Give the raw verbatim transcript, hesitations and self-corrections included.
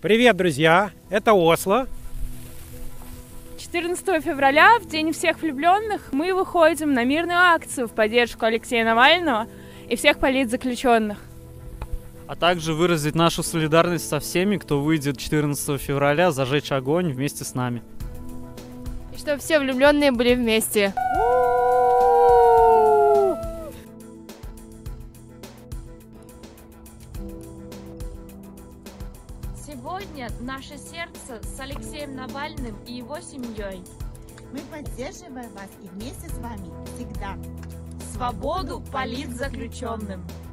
Привет, друзья! Это Осло. четырнадцатого февраля, в День всех влюбленных, мы выходим на мирную акцию в поддержку Алексея Навального и всех политзаключенных. А также выразить нашу солидарность со всеми, кто выйдет четырнадцатого февраля зажечь огонь вместе с нами. И чтобы все влюбленные были вместе. Сегодня наше сердце с Алексеем Навальным и его семьей. Мы поддерживаем вас и вместе с вами всегда. Свободу политзаключенным!